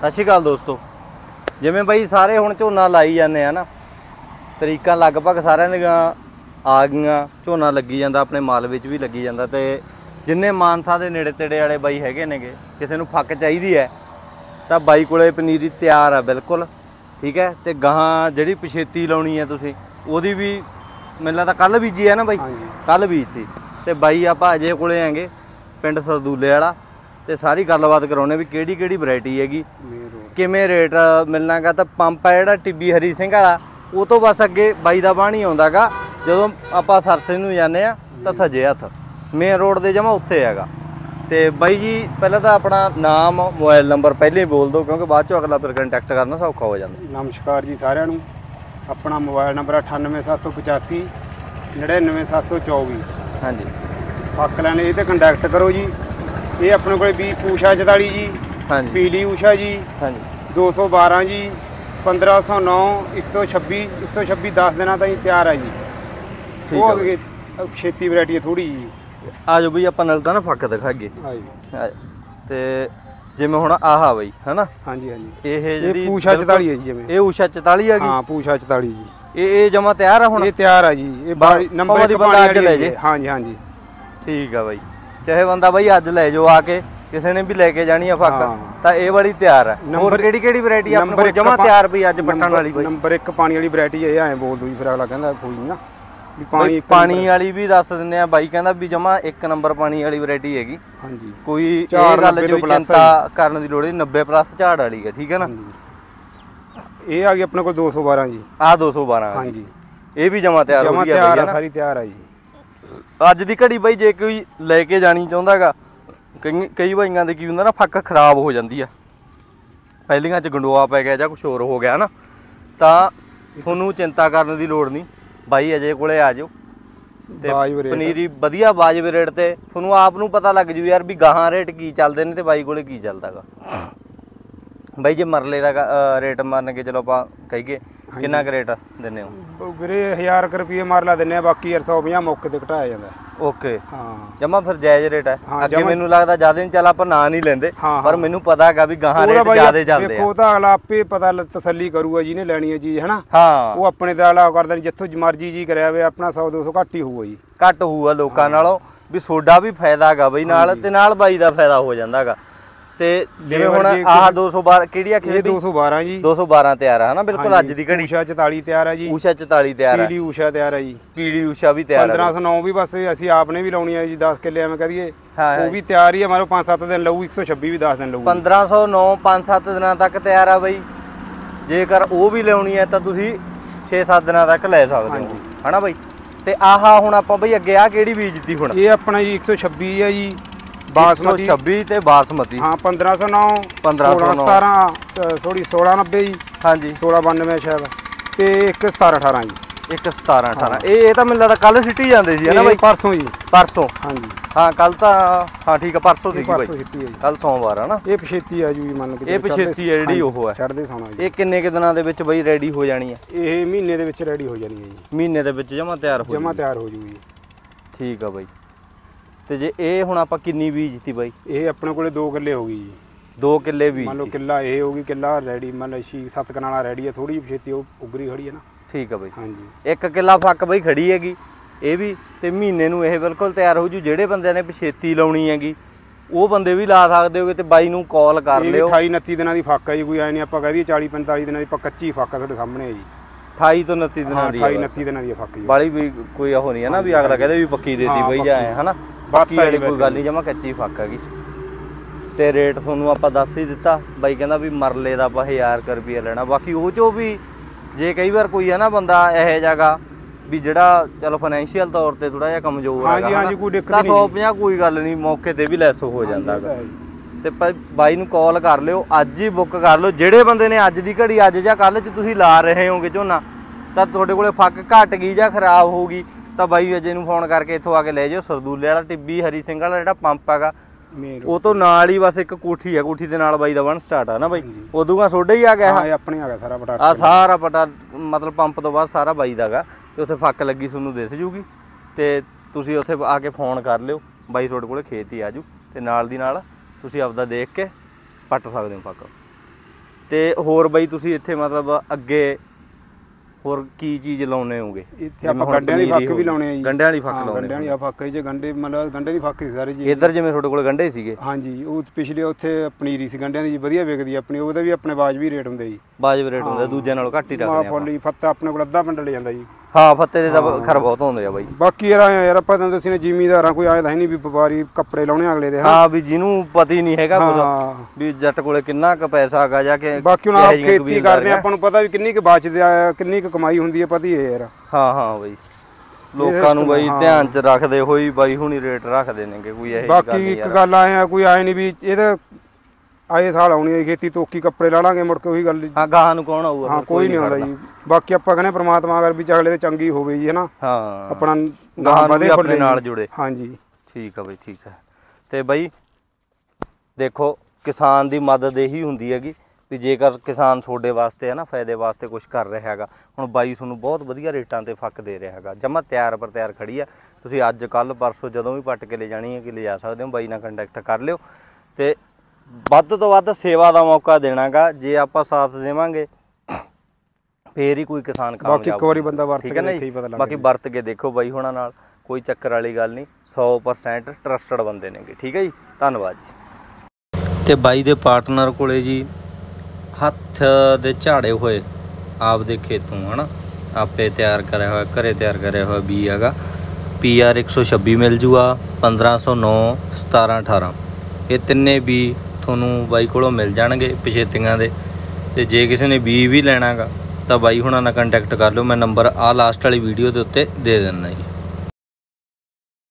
ਸਤਿ ਸ਼੍ਰੀ ਅਕਾਲ ਦੋਸਤੋ। ਜਿਵੇਂ ਬਾਈ ਸਾਰੇ ਹੁਣ ਝੋਨਾ ਲਾਈ ਜਾਂਦੇ ਆ ਨਾ, ਤਰੀਕਾਂ ਲਗਭਗ ਸਾਰਿਆਂ ਦੀਆਂ ਆ ਗਈਆਂ। ਝੋਨਾ ਲੱਗੀ ਜਾਂਦਾ, ਆਪਣੇ ਮਾਲ ਵਿੱਚ ਵੀ ਲੱਗੀ ਜਾਂਦਾ। ਤੇ ਜਿੰਨੇ ਮਾਨਸਾ ਦੇ ਨੇੜੇ ਤੇੜੇ ਵਾਲੇ ਬਾਈ ਹੈਗੇ ਨੇਗੇ, ਕਿਸੇ ਨੂੰ ਫੱਕ ਚਾਹੀਦੀ ਹੈ ਤਾਂ ਬਾਈ ਕੋਲੇ ਪਨੀਰੀ ਤਿਆਰ ਆ ਬਿਲਕੁਲ, ਠੀਕ ਹੈ। ਤੇ ਗਾਹਾਂ ਜਿਹੜੀ ਪਛੇਤੀ ਲਾਉਣੀ ਹੈ ਤੁਸੀਂ, ਉਹਦੀ ਵੀ ਮੈਨੂੰ ਲੱਗਦਾ ਕੱਲ੍ਹ ਬੀਜੀ ਹੈ ਨਾ ਬਾਈ? ਕੱਲ੍ਹ ਬੀਜਤੀ। ਤੇ ਬਾਈ ਆਪਾਂ ਅਜੇ ਕੋਲੇ ਆਂਗੇ ਪਿੰਡ ਸਰਦੂਲੇ ਵਾਲਾ, ਤੇ ਸਾਰੀ ਗੱਲਬਾਤ ਕਰਾਉਣੇ ਵੀ ਕਿਹੜੀ ਕਿਹੜੀ ਵੈਰਾਈਟੀ ਹੈਗੀ, ਕਿਵੇਂ ਰੇਟ ਮਿਲਣਾਗਾ। ਤਾਂ ਪੰਪ ਆ ਜਿਹੜਾ ਟਿੱਬੀ ਹਰੀ ਸਿੰਘ ਵਾਲਾ, ਉਹ ਤੋਂ ਬਸ ਅੱਗੇ ਬਾਈ ਦਾ ਬਾਣੀ ਆਉਂਦਾ ਗਾ। ਜਦੋਂ ਆਪਾਂ ਸਰਸੇ ਨੂੰ ਜਾਂਦੇ ਆ ਤਾਂ ਸੱਜੇ ਹੱਥ ਮੇਨ ਰੋਡ ਦੇ ਜਮਾ ਉੱਥੇ ਹੈਗਾ। ਤੇ ਬਾਈ ਜੀ ਪਹਿਲਾਂ ਤਾਂ ਆਪਣਾ ਨਾਮ ਮੋਬਾਈਲ ਨੰਬਰ ਪਹਿਲੇ ਹੀ ਬੋਲ ਦਿਓ, ਕਿਉਂਕਿ ਬਾਅਦ ਚੋਂ ਅਗਲਾ ਫਿਰ ਕੰਟੈਕਟ ਕਰਨਾ ਸੌਖਾ ਹੋ ਜਾਂਦਾ। ਨਮਸਕਾਰ ਜੀ ਸਾਰਿਆਂ ਨੂੰ। ਆਪਣਾ ਮੋਬਾਈਲ ਨੰਬਰ 98785 99724। ਹਾਂਜੀ, ਫੱਕ ਲੈਣੇ ਇਹ ਤੇ ਕੰਟੈਕਟ ਕਰੋ ਜੀ। ਇਹ ਆਪਣੇ ਕੋਲ ਵੀ ਪੂਸ਼ਾ 44 ਜੀ, ਹਾਂਜੀ, ਪੀਲੀ ਊਸ਼ਾ ਜੀ, ਹਾਂਜੀ, 212 ਜੀ, 1509, 126 10 ਦਿਨਾਂ ਤਾਈਂ ਤਿਆਰ ਹੈ ਜੀ। ਠੀਕ ਉਹ ਹੈ। ਛੇਤੀ ਵੈਰਾਈਟੀ ਥੋੜੀ ਜੀ। ਆ ਜਾਓ ਬਈ, ਆਪਾਂ ਨਾਲ ਤਾਂ ਨਾ ਫੱਕ ਦਿਖਾਈਏ। ਤੇ ਜਿਵੇਂ ਹੁਣ ਆਹਾ ਬਈ ਹਨਾ, ਹਾਂਜੀ ਹਾਂਜੀ, ਇਹ ਜਿਹੜੀ ਪੂਸ਼ਾ 44 ਹੈ ਜੀ। ਜਿਵੇਂ ਇਹ ਊਸ਼ਾ 44 ਹੈਗੀ। ਹਾਂ, ਪੂਸ਼ਾ 44 ਜੀ। ਇਹ ਜਮਾ ਤਿਆਰ ਆ ਹੁਣ? ਇਹ ਤਿਆਰ ਆ ਜੀ। ਇਹ ਨੰਬਰ ਦੀ ਬੰਦਾ ਅੱਜ ਲੈ ਜੇ। ਹਾਂਜੀ ਹਾਂਜੀ, ਠੀਕ ਆ ਬਾਈ। ਚਾਹੇ ਬੰਦਾ ਬਾਈ ਅੱਜ ਲੈ ਜਾਓ ਆ ਕੇ, ਕਿਸੇ ਨੇ ਵੀ ਲੈ ਕੇ ਜਾਣੀ ਆ ਫੱਕ, ਤਾਂ ਇਹ ਵਾਲੀ ਤਿਆਰ ਆ। ਹੋਰ ਕਿਹੜੀ ਕਿਹੜੀ ਵੈਰਾਈਟੀ ਆਪਣੇ ਕੋਲ ਜਮਾ ਤਿਆਰ ਪਈ ਅੱਜ ਪੱਟਣ ਵਾਲੀ ਬਾਈ? ਨੰਬਰ 1 ਪਾਣੀ ਵਾਲੀ ਵੈਰਾਈਟੀ ਇਹ ਐਂ ਬੋਲ ਦੂ ਜੀ, ਫਿਰ ਅਗਲਾ ਕਹਿੰਦਾ ਕੋਈ ਨਹੀਂ ਨਾ ਵੀ ਪਾਣੀ ਵਾਲੀ ਵੀ ਦੱਸ ਦਿੰਦੇ ਆ। ਬਾਈ ਕਹਿੰਦਾ ਵੀ ਜਮਾ 1 ਨੰਬਰ ਪਾਣੀ ਵਾਲੀ ਵੈਰਾਈਟੀ ਹੈਗੀ। ਹਾਂਜੀ, ਕੋਈ ਇਹ ਗੱਲ ਚ ਚਿੰਤਾ ਕਰਨ ਦੀ ਲੋੜ ਨਹੀਂ। 90+ ਝਾੜ ਵਾਲੀ ਹੈ, ਠੀਕ ਹੈ ਨਾ। ਇਹ ਆ ਗਈ ਆਪਣੇ ਕੋਲ 212 ਜੀ। ਆ 212? ਹਾਂਜੀ, ਇਹ ਵੀ ਜਮਾ ਤਿਆਰ ਹੋ ਗਈ ਆ, ਸਾਰੀ ਤਿਆਰ ਆ ਜੀ। ਅੱਜ ਦੀ ਘੜੀ ਬਾਈ ਜੇ ਕੋਈ ਲੈ ਕੇ ਜਾਣੀ ਚਾਹੁੰਦਾਗਾ, ਕਈ ਬਾਈਆਂ ਦੇ ਕੀ ਹੁੰਦਾ ਨਾ, ਫੱਕ ਖਰਾਬ ਹੋ ਜਾਂਦੀ ਆ, ਪਹਿਲੀਆਂ ਚ ਗੰਡੋਆ ਪੈ ਗਿਆ ਜਾਂ ਕੁਛ ਹੋਰ ਹੋ ਗਿਆ ਨਾ, ਤਾਂ ਤੁਹਾਨੂੰ ਚਿੰਤਾ ਕਰਨ ਦੀ ਲੋੜ ਨਹੀਂ। ਬਾਈ ਅਜੇ ਕੋਲੇ ਆ ਜਾਓ ਤੇ ਪਨੀਰੀ ਵਧੀਆ ਵਾਜਬ ਰੇਟ ਤੇ ਤੁਹਾਨੂੰ ਆਪ ਨੂੰ ਪਤਾ ਲੱਗ ਜੂ ਯਾਰ ਵੀ ਗਾਹਾਂ ਰੇਟ ਕੀ ਚੱਲਦੇ ਨੇ ਤੇ ਬਾਈ ਕੋਲੇ ਕੀ ਚੱਲਦਾਗਾ। ਬਾਈ ਜੇ ਮਰਲੇ ਦਾ ਰੇਟ ਮੰਨ ਕੇ ਚਲੋ ਆਪਾਂ ਕਹੀਏ, ਕਿੰਨਾ ਕੁ ਰੇਟ ਦਿੰਦੇ ਹੋ ਵੀਰੇ? 1000 ਰੁਪਏ ਮਰਲਾ ਦਿੰਨੇ ਆ, ਬਾਕੀ 150 ਮੌਕੇ ਤੇ ਘਟਾਇਆ ਜਾਂਦਾ। ਓਕੇ, ਹਾਂ, ਜਮਾ ਫਿਰ ਜਾਇਜ਼ ਰੇਟ ਹੈ। ਅੱਗੇ ਮੈਨੂੰ ਲੱਗਦਾ ਜ਼ਿਆਦਾ ਨਹੀਂ, ਚੱਲ ਆਪਾਂ ਨਾਂ ਨਹੀਂ ਲੈਂਦੇ, ਪਰ ਮੈਨੂੰ ਪਤਾ ਹੈਗਾ ਵੀ ਗਾਹਾਂ ਰੇਟ ਜ਼ਿਆਦਾ ਚੱਲਦੇ ਆ। ਦੇਖੋ ਤਾਂ ਅਗਲਾ ਆਪੇ ਪਤਾ ਤਸੱਲੀ ਕਰੂਗਾ ਜਿਹਨੇ ਲੈਣੀ ਹੈ ਚੀਜ਼, ਹਨਾ। ਹਾਂ, ਉਹ ਆਪਣੇ ਤੇ ਅਗਲਾ ਕਰਦਾ ਨਹੀਂ, ਜਿੱਥੋਂ ਮਰਜੀ ਜੀ ਕਰਿਆ ਵੇ ਆਪਣਾ 100-200 ਘੱਟ ਹੀ ਹੋਊਗਾ ਜੀ। ਘੱਟ ਹੋਊਗਾ ਲੋਕਾਂ ਨਾਲੋਂ, ਵੀ ਸੋਡਾ ਵੀ ਫਾਇਦਾ ਹੈਗਾ ਬਈ ਨਾਲ, ਤੇ ਨਾਲ ਬਾਈ ਦਾ ਫਾਇਦਾ ਹੋ ਜਾਂਦਾ ਹੈਗਾ। ਤੇ ਜਿਵੇਂ ਹੁਣ ਆਹ 212 ਕਿਹੜੀ ਆ? ਇਹ 212 ਜੀ। 212 ਤਿਆਰ ਆ ਹਨਾ, ਬਿਲਕੁਲ ਅੱਜ ਦੀ ਘੜੀ। ਊਸ਼ਾ 44 ਤਿਆਰ ਆ ਜੀ। ਊਸ਼ਾ 44 ਤਿਆਰ ਆ। ਪੀਲੀ ਊਸ਼ਾ ਤਿਆਰ ਆ ਜੀ। ਪੀਲੀ ਊਸ਼ਾ ਵੀ ਤਿਆਰ ਆ। 1509 ਵੀ ਬਸ ਅਸੀਂ ਆਪ ਨੇ ਵੀ ਲਾਉਣੀ ਆ ਜੀ, 10 ਕਿੱਲੇ ਐਵੇਂ ਕਰੀਏ, ਉਹ ਵੀ ਤਿਆਰ ਹੀ ਆ। ਮਾਰੋ 5-7 ਦਿਨ ਲਊ, 126 ਵੀ 10 ਦਿਨ ਲਊ। 1509 5-7 ਦਿਨਾਂ ਤੱਕ ਤਿਆਰ ਆ ਬਈ। ਜੇਕਰ ਉਹ ਵੀ ਲਾਉਣੀ ਹੈ ਤਾਂ ਤੁਸੀਂ 6-7 ਦਿਨਾਂ ਤੱਕ ਲੈ ਸਕਦੇ ਹੋ, ਹਨਾ ਬਈ। ਤੇ ਆਹਾ ਹੁਣ ਆਪਾਂ ਬਈ ਅੱਗੇ ਆ ਕਿਹੜੀ ਬੀਜਤੀ ਹੁਣ? ਇਹ ਆਪਣਾ ਜੀ 126 ਆ ਜੀ, ਬਾਸਮਤੀ 126 ਤੇ ਬਾਸਮਤੀ। ਹਾਂ, 1509 1617 ਸੋਰੀ 1690 ਜੀ। ਹਾਂਜੀ, 1692 ਸ਼ਾਇਦ। ਤੇ 11718 ਜੀ। 11718 ਇਹ ਤਾਂ ਮੈਨੂੰ ਲੱਗਦਾ ਕੱਲ ਸਿੱਟੀ ਜਾਂਦੇ ਸੀ ਹਨਾ ਬਾਈ? ਪਰਸੋਂ ਜੀ। ਪਰਸੋਂ? ਹਾਂਜੀ ਹਾਂ, ਕੱਲ ਤਾਂ ਹਾਂ ਠੀਕ ਆ, ਪਰਸੋਂ ਸੀ ਬਾਈ। ਸਿੱਟੀ ਹੈ ਜੀ, ਕੱਲ ਸੋਮਵਾਰ ਆ ਨਾ। ਇਹ ਪਛੇਤੀ ਆ ਜੂ ਜੀ, ਮੰਨ ਕੇ। ਇਹ ਪਛੇਤੀ ਹੈ ਜਿਹੜੀ ਉਹ ਹੈ ਛੱਡਦੇ ਸੋਣਾ ਜੀ। ਇਹ ਕਿੰਨੇ ਕਿ ਦਿਨਾਂ ਦੇ ਵਿੱਚ ਬਾਈ ਰੈਡੀ ਹੋ ਜਾਣੀ ਹੈ? ਇਹ ਮਹੀਨੇ ਦੇ ਵਿੱਚ ਰੈਡੀ ਹੋ ਜਾਣੀ ਹੈ ਜੀ। ਮਹੀਨੇ ਦੇ ਵਿੱਚ ਜਮਾ ਤਿਆਰ ਹੋ ਜੂ ਜੀ। ਠੀਕ ਆ ਬਾਈ। ਤੇ ਜੇ ਇਹ ਹੁਣ ਆਪਾਂ ਕਿੰਨੀ ਬੀਜਤੀ ਬਾਈ? ਇਹ ਆਪਣੇ ਕੋਲੇ 2 ਕਿੱਲੇ ਹੋ ਗਈ ਜੀ। 2 ਕਿੱਲੇ ਬੀਜ, ਮੰਨ ਲਓ ਕਿੱਲਾ ਇਹ ਹੋ ਗਈ, ਕਿੱਲਾ ਰੈਡੀ, ਮੰਨ ਲਓ 6-7 ਕਨਾਲਾ ਰੈਡੀ ਹੈ। ਥੋੜੀ ਛੇਤੀ ਉਹ ਉਗਰੀ ਖੜੀ ਹੈ ਨਾ। ਠੀਕ ਆ ਬਾਈ। ਹਾਂਜੀ, 1 ਕਿੱਲਾ ਫੱਕ ਬਾਈ ਖੜੀ ਹੈਗੀ ਇਹ ਵੀ, ਤੇ ਮਹੀਨੇ ਨੂੰ ਇਹ ਬਿਲਕੁਲ ਤਿਆਰ ਹੋ ਜੂ। ਜਿਹੜੇ ਬੰਦਿਆਂ ਨੇ ਪਛੇਤੀ ਲਾਉਣੀ ਹੈਗੀ ਉਹ ਬੰਦੇ ਵੀ ਲਾ ਸਕਦੇ ਹੋਗੇ, ਤੇ ਬਾਈ ਨੂੰ ਕਾਲ ਕਰ ਲਿਓ। 28-29 ਦਿਨਾਂ ਦੀ ਫੱਕ ਹੈ ਜੀ, ਕੋਈ ਐ ਨਹੀਂ ਆਪਾਂ ਕਹਿ ਦਈਏ 40-45 ਦਿਨਾਂ ਦੀ। ਆਪਾਂ ਕੱਚੀ ਫੱਕ ਆ, ਤੁਹਾਡੇ ਸਾਹਮਣੇ ਹੈ ਜੀ। 28 ਤੋਂ 29 ਦਿਨਾਂ ਦੀ। 28-29 ਦਿਨਾਂ ਦੀ ਫੱਕ ਜੀ। ਬਾਲੀ ਵੀ ਕੋਈ ਉਹ ਨਹੀਂ ਹੈ ਨਾ ਵੀ ਅਗਲਾ ਕਹਿੰਦੇ ਵੀ ਪੱਕੀ ਦੇਤੀ ਬਈ ਜਾਏ, ਹਨਾ। ਬਾਕੀ ਵਾਲੀ ਕੋਈ ਗੱਲ ਨਹੀਂ, ਜਮਾ ਕੱਚੀ ਫੱਕ ਹੈਗੀ। ਤੇ ਰੇਟ ਤੁਹਾਨੂੰ ਆਪਾਂ ਦੱਸ ਹੀ ਦਿੱਤਾ। ਬਾਈ ਕਹਿੰਦਾ ਵੀ ਮਰਲੇ ਦਾ ਆਪਾਂ 1000 ਰੁਪਏ ਲੈਣਾ। ਬਾਕੀ ਉਹ ਚੋਂ ਵੀ ਜੇ ਕਈ ਵਾਰ ਕੋਈ ਹੈ ਨਾ ਬੰਦਾ ਇਹੋ ਜਿਹਾ ਵੀ ਜਿਹੜਾ ਚਲੋ ਫਾਈਨੈਂਸ਼ੀਅਲ ਤੌਰ ਤੇ ਥੋੜਾ ਜਿਹਾ ਕਮਜ਼ੋਰ ਹੈਗਾ, ਤਾਂ 150 ਕੋਈ ਗੱਲ ਨਹੀਂ, ਮੌਕੇ ਤੇ ਵੀ ਲੈਸ ਹੋ ਜਾਂਦਾ ਹੈਗਾ। ਤੇ ਬਾਈ ਨੂੰ ਕਾਲ ਕਰ ਲਿਓ, ਅੱਜ ਹੀ ਬੁੱਕ ਕਰ ਲਿਓ। ਜਿਹੜੇ ਬੰਦੇ ਨੇ ਅੱਜ ਦੀ ਘੜੀ, ਅੱਜ ਜਾਂ ਕੱਲ੍ਹ 'ਚ ਤੁਸੀਂ ਲਾ ਰਹੇ ਹੋਗੇ ਝੋਨਾ, ਤਾਂ ਤੁਹਾਡੇ ਕੋਲੇ ਫੱਕ ਘੱਟ ਗਈ ਜਾਂ ਖਰਾਬ ਹੋ ਗਈ, ਤਾਂ ਬਾਈ ਅਜੇ ਨੂੰ ਫੋਨ ਕਰਕੇ ਇੱਥੋਂ ਆ ਕੇ ਲੈ ਜਾਓ। ਸਰਦੂਲੇ ਵਾਲਾ ਟਿੱਬੀ ਹਰੀ ਸਿੰਘ ਵਾਲਾ ਜਿਹੜਾ ਪੰਪ ਹੈਗਾ, ਉਹ ਤੋਂ ਨਾਲ ਹੀ ਬਸ ਇੱਕ ਕੋਠੀ ਹੈ, ਕੋਠੀ ਦੇ ਨਾਲ ਬਾਈ ਦਾ 1 ਸਟਾਰਟ ਆ ਨਾ ਬਾਈ। ਉਦੋਂ ਸੋਡਾ ਹੀ ਆ ਗਿਆ, ਆਪਣੇ ਆ ਗਿਆ ਸਾਰਾ ਪਟਾ। ਆ ਸਾਰਾ ਪਟਾ ਮਤਲਬ ਪੰਪ ਤੋਂ ਬਾਅਦ ਸਾਰਾ ਬਾਈ ਦਾ ਗਾ। ਤੇ ਉੱਥੇ ਫੱਕ ਲੱਗੀ ਤੁਹਾਨੂੰ ਦਿਸ ਜੂਗੀ, ਤੇ ਤੁਸੀਂ ਉੱਥੇ ਆ ਕੇ ਫੋਨ ਕਰ ਲਿਓ। ਬਾਈ ਤੁਹਾਡੇ ਕੋਲੇ ਖੇਤ ਹੀ ਆ ਜੂ, ਤੇ ਨਾਲ ਦੀ ਨਾਲ ਤੁਸੀਂ ਆਪਦਾ ਦੇਖ ਕੇ ਪੱਟ ਸਕਦੇ ਹੋ ਫੱਕ। ਤੇ ਹੋਰ ਬਾਈ ਤੁਸੀਂ ਇੱਥੇ ਮਤਲਬ ਅੱਗੇ ਹੋਰ ਕੀ ਚੀਜ਼ ਲਾਉਨੇ ਹੋਗੇ? ਇੱਥੇ ਆਪਾਂ ਗੰਡਿਆਂ ਦੀ ਫੱਕ ਵੀ ਲਾਉਣੇ ਆ ਜੀ। ਗੰਡਿਆਂ ਵਾਲੀ ਫੱਕ ਲਾਉਣੇ? ਗੰਡਿਆਂ ਵਾਲੀ ਫੱਕ ਜੇ ਗੰਡੇ ਮਤਲਬ ਗੰਡੇ ਦੀ ਫੱਕ ਸੀ ਸਾਰੇ ਜੀ। ਇੱਧਰ ਜਿਵੇਂ ਤੁਹਾਡੇ ਕੋਲ ਗੰਡੇ ਸੀਗੇ? ਹਾਂਜੀ, ਉਹ ਪਿਛਲੇ ਉੱਥੇ ਪਨੀਰੀ ਸੀ ਗੰਡਿਆਂ ਦੀ ਜੀ, ਵਧੀਆ ਵਿਕਦੀ ਆਪਣੀ, ਉਹਦਾ ਵੀ ਆਪਣੇ ਵਾਜਬੀ ਰੇਟ ਹੁੰਦਾ ਜੀ। ਵਾਜਬ ਰੇਟ ਹੁੰਦਾ, ਦੂਜਿਆਂ ਨਾਲੋਂ ਘੱਟ ਹੀ ਰੱਖਦੇ ਆਪਾਂ। ਫੁੱਲ ਫੱਤਾ ਆਪਣੇ ਕੋਲ ਅੱਧਾ ਪਿੰਡ ਲੈ ਜਾਂਦਾ ਜੀ। ਹਾਂ, ਫੱਤੇ ਦੇ ਤਾਂ ਖਰ ਬਹੁਤ ਹੁੰਦੇ ਆ ਬਾਈ। ਬਾਕੀ ਯਾਰ ਆਪਾਂ ਤਾਂ ਦੱਸੀ ਨੇ ਜ਼ਿਮੀਦਾਰਾਂ ਕੋਈ ਆਏ ਤਾਂ ਨਹੀਂ ਵੀ ਵਪਾਰੀ ਕੱਪੜੇ ਲਾਉਣੇ ਅਗਲੇ ਦੇ। ਹਾਂ, ਵੀ ਜਿਹਨੂੰ ਪਤਾ ਹੀ ਨਹੀਂ ਹੈਗਾ ਕੁਝ ਵੀ ਜੱਟ ਕੋਲੇ ਕਿੰਨਾ ਕੁ ਪੈਸਾ ਹੈਗਾ ਜਾਂ ਕਿ ਬਾਕੀ ਹੁਣ ਆਪ ਖੇਤੀ ਕਰਦੇ ਆਪਾਂ ਨੂੰ ਪਤਾ ਵੀ ਕਿੰਨੀ ਕੁ ਬਚਦੇ ਆ, ਕਿੰਨੀ ਕੁ ਕਮਾਈ ਹੁੰਦੀ ਹੈ, ਪਤਾ ਹੀ ਹੈ ਯਾਰ। ਹਾਂ ਬਾਈ, ਲੋਕਾਂ ਨੂੰ ਬਾਈ ਧਿਆਨ ਚ ਰੱਖਦੇ ਹੋਈ ਬਾਈ ਹੁਣੀ ਰੇਟ ਰੱਖਦੇ ਨੇਗੇ ਕੋਈ ਇਹ। ਬਾਕੀ ਇੱਕ ਗੱਲ ਆਏ ਆ, ਕੋਈ ਆਏ ਨਹੀਂ ਵੀ ਇਹਦਾ ਆਏ ਸਾਲ ਆਉਣੀ ਹੈ ਖੇਤੀ, ਤੋਕੀ ਕੱਪੜੇ ਲਾ ਲਾਂਗੇ ਮੁੜ ਕੇ ਉਹੀ ਗੱਲ। ਹਾਂ, ਗਾਹਾਂ ਨੂੰ ਕੌਣ ਆਊਗਾ? ਹਾਂ, ਕੋਈ ਨਹੀਂ ਆਉਂਦਾ ਜੀ। ਬਾਕੀ ਆਪਾਂ ਕਹਿੰਦੇ ਪ੍ਰਮਾਤਮਾ ਅਗਰ ਵੀ ਅਗਲੇ ਤੇ ਚੰਗੀ ਹੋਵੇ ਜੀ, ਹਨਾ। ਹਾਂ, ਆਪਣਾ ਗਾਹਾਂ ਵਧੇ ਆਪਣੇ ਨਾਲ ਜੁੜੇ। ਹਾਂਜੀ, ਠੀਕ ਆ ਬਾਈ, ਠੀਕ ਆ। ਤੇ ਬਾਈ ਦੇਖੋ, ਕਿਸਾਨ ਦੀ ਮਦਦ ਇਹੀ ਹੁੰਦੀ ਹੈਗੀ ਵੀ ਜੇਕਰ ਕਿਸਾਨ ਤੁਹਾਡੇ ਵਾਸਤੇ ਹੈ ਨਾ ਫਾਇਦੇ ਵਾਸਤੇ ਕੁਝ ਕਰ ਰਿਹਾ ਹੈਗਾ। ਹੁਣ ਬਾਈ ਤੁਹਾਨੂੰ ਬਹੁਤ ਵਧੀਆ ਰੇਟਾਂ ਤੇ ਫੱਕ ਦੇ ਰਿਹਾ ਹੈਗਾ, ਜਮਾ ਤਿਆਰ ਪਰ ਤਿਆਰ ਖੜੀ ਆ। ਤੁਸੀਂ ਅੱਜ ਕੱਲ ਪਰਸੋਂ ਜਦੋਂ ਵੀ ਪੱਟ ਕੇ ਲੈ ਜਾਣੀ ਹੈ ਕਿ ਲਿਜਾ ਸਕਦੇ ਹੋ, ਬਾਈ ਨਾਲ ਕੰਟੈਕਟ ਕਰ ਲਿਓ। ਤੇ ਵੱਧ ਤੋਂ ਵੱਧ ਸੇਵਾ ਦਾ ਮੌਕਾ ਦੇਣਾਗਾ, ਜੇ ਆਪਾਂ ਸਾਥ ਦੇਵਾਂਗੇ ਫੇਰ ਹੀ ਕੋਈ ਕਿਸਾਨ ਕਾਮਯਾਬ। ਬਾਕੀ ਇੱਕ ਵਾਰੀ ਬੰਦਾ ਵਰਤ ਕੇ ਦੇਖੇ ਹੀ ਪਤਾ ਲੱਗ। ਬਾਕੀ ਵਰਤ ਕੇ ਦੇਖੋ ਬਾਈ ਹੋਣਾ ਨਾਲ, ਕੋਈ ਚੱਕਰ ਵਾਲੀ ਗੱਲ ਨਹੀਂ, 100% ਟਰਸਟਡ ਬੰਦੇ ਨੇਗੇ। ਠੀਕ ਹੈ ਜੀ, ਧੰਨਵਾਦ ਜੀ। ਤੇ ਬਾਈ ਦੇ ਪਾਰਟਨਰ ਕੋਲੇ ਜੀ ਹੱਥ ਦੇ ਝਾੜੇ ਹੋਏ ਆਪਦੇ ਖੇਤੋਂ ਹਨਾ ਆਪੇ ਤਿਆਰ ਕਰਿਆ ਹੋਇਆ, ਘਰੇ ਤਿਆਰ ਕਰਿਆ ਹੋਇਆ ਬੀ ਹੈਗਾ। PR 126 ਮਿਲ ਜੂਗਾ, 1509, 1718 ਇਹ ਤਿੰਨੇ ਬੀ ਤੁਹਾਨੂੰ ਬਾਈ ਕੋਲੋਂ ਮਿਲ ਜਾਣਗੇ ਪਛੇਤੀਆਂ ਦੇ। ਤੇ ਜੇ ਕਿਸੇ ਨੇ ਬੀ ਵੀ ਲੈਣਾ ਗਾ ਤਾਂ ਬਾਈ ਹੁਣਾਂ ਨਾਲ ਕੰਟੈਕਟ ਕਰ ਲਿਓ, ਮੈਂ ਨੰਬਰ ਆਹ ਲਾਸਟ ਵਾਲੀ ਵੀਡੀਓ ਦੇ ਉੱਤੇ ਦੇ ਦਿੰਦਾ ਜੀ।